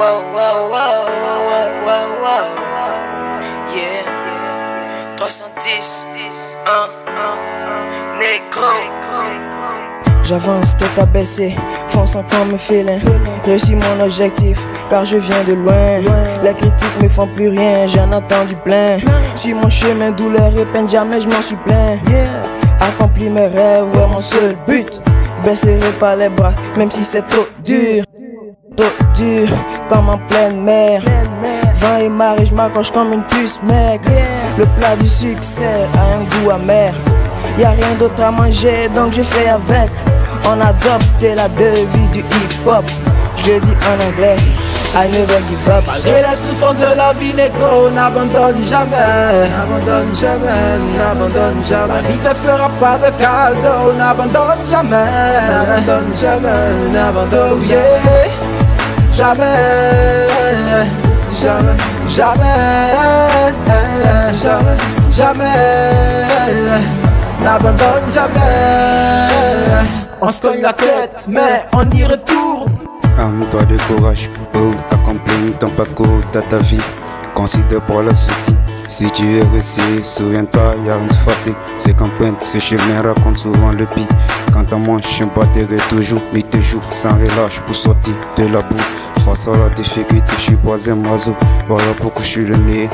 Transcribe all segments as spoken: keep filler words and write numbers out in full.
wow, wow, wow, wow, wow, wow. Yeah. trois cent dix, un, un, négro. J'avance tête abaissée, fonçant comme un félin. Réussis mon objectif, car je viens de loin. Les critiques me font plus rien, j'en attends du plein. Suis mon chemin, douleur et peine, jamais je m'en suis plein. Accomplis mes rêves, ouais, mon seul but. Baisserai pas les bras, même si c'est trop dur. Trop dur, comme en pleine mer. Vent et marée, je m'accroche comme une puce, mec. Le plat du succès a un goût amer. Y'a rien d'autre à manger, donc je fais avec. On a adopté la devise du hip-hop. Je dis en anglais, I never give up. Malgré les souffrances de la vie, négro, n'abandonne jamais. N'abandonne jamais, n'abandonne jamais. La vie te fera pas de cadeau, n'abandonne jamais. N'abandonne jamais, n'abandonne, yeah. Jamais, jamais, jamais, jamais, jamais. N'abandonne jamais. On se cogne la tête, mais on y retourne. Arme-toi de courage pour accomplir ton parcours dans ta vie. Considère pas le souci. Si tu es réussi, souviens-toi, y'a rien de facile. C'est qu'emprunte ce chemin raconte souvent le pire. Quand on mange, je battrai toujours, mais toujours sans relâche pour sortir de la boue. Face à la difficulté, je suis pas un oiseau. Voilà pourquoi je suis le négro.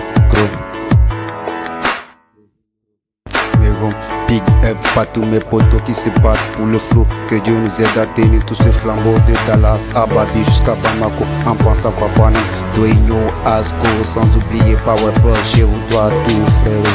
Big up à tous mes potos qui se battent pour le flow. Que Dieu nous aide à tenir tous ces flambeaux de Dallas à Babi jusqu'à Bamako. En pensant à Papa Nam, Douinho, Asco, sans oublier Power Push. Je vous dois tout, frère.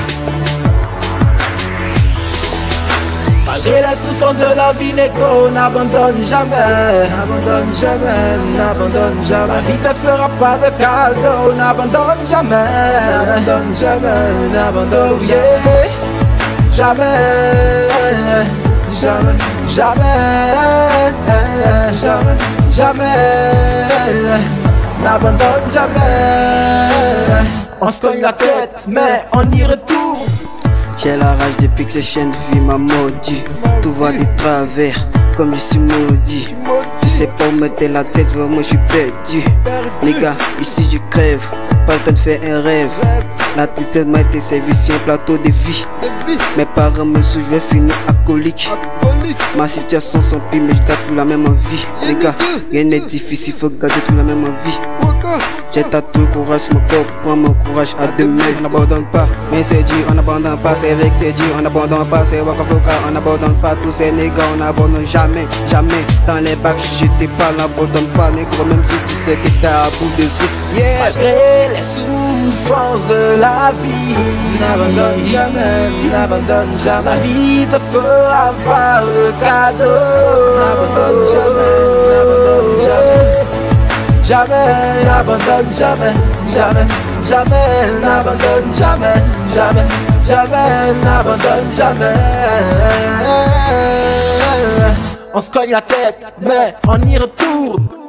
Malgré les souffrances de la vie, négro, n'abandonne jamais. N'abandonne jamais, n'abandonne jamais. La vie te fera pas de cadeau, n'abandonne jamais. N'abandonne jamais, n'abandonne, yeah. Jamais, jamais, jamais, jamais, jamais, n'abandonne jamais. On se cogne la tête, mais on y retourne. J'ai la rage depuis que ces chaînes de vie m'a maudit. Tout va du travers, comme je suis maudit. Je sais pas où mettre la tête, vraiment je suis perdu. Les gars, ici je crève, pas le temps de faire un rêve. La tristesse m'a été servie sur un plateau de vie. Mes parents me saoulent, je vais finir alcoolique. Ma situation sans pire, mais je garde tout la même envie. Les gars, rien n'est difficile, faut garder tout la même envie. J'ai tatoué courage sur mon corps, prends mon courage à demain. On n'abandonne pas, mais c'est dur, on n'abandonne pas. C'est vrai que c'est dur, on n'abandonne pas. C'est Waka Flocka, on n'abandonne pas. Tous ces négros, on n'abandonne jamais, jamais. Dans les bacs, je t'ai pas, on n'abandonne pas. Négro, même si tu sais que t'es à bout de souffle. Yeah. Malgré les souffrances de la vie, n'abandonne jamais, n'abandonne jamais. La vie te fera pas le cadeau. N'abandonne jamais, n'abandonne jamais. Jamais, n'abandonne jamais, jamais, jamais, n'abandonne jamais, jamais, jamais, n'abandonne jamais. On se cogne la tête, mais on y retourne.